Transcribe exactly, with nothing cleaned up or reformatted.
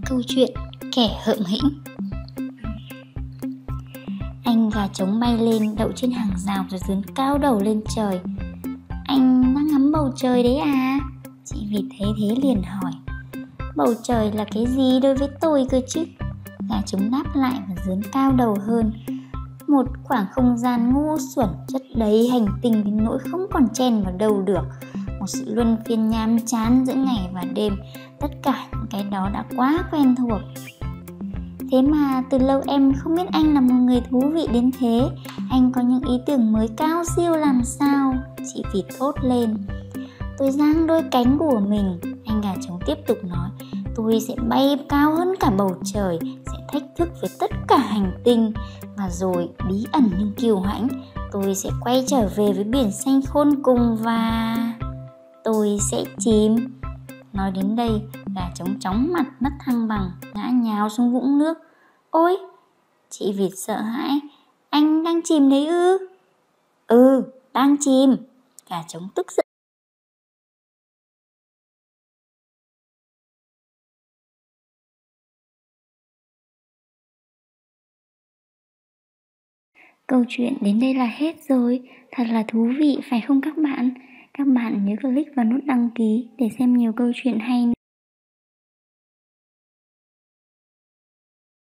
Câu chuyện kẻ hợm hĩnh. Anh gà trống bay lên, đậu trên hàng rào rồi dướn cao đầu lên trời. Anh đang ngắm bầu trời đấy à? Chị vịt thấy thế liền hỏi. Bầu trời là cái gì đối với tôi cơ chứ? Gà trống đáp lại và dướn cao đầu hơn. Một khoảng không gian ngu xuẩn chất đầy hành tinh đến nỗi không còn chen vào đâu được. Một sự luân phiên nhàm chán giữa ngày và đêm. Tất cả những cái đó đã quá quen thuộc. Thế mà từ lâu em không biết anh là một người thú vị đến thế. Anh có những ý tưởng mới cao siêu làm sao? Chị vịt thốt lên. Tôi giang đôi cánh của mình, anh gà trống tiếp tục nói. Tôi sẽ bay cao hơn cả bầu trời, sẽ thách thức với tất cả hành tinh. Và rồi bí ẩn nhưng kiêu hãnh, tôi sẽ quay trở về với biển xanh khôn cùng và tôi sẽ chìm. Nói đến đây, gà trống chóng mặt mất thăng bằng, ngã nhào xuống vũng nước. Ôi, chị vịt sợ hãi. Anh đang chìm đấy ư? Ừ, đang chìm. Gà trống tức giận. Câu chuyện đến đây là hết rồi. Thật là thú vị phải không các bạn? Các bạn nhớ click vào nút đăng ký để xem nhiều câu chuyện hay nữa.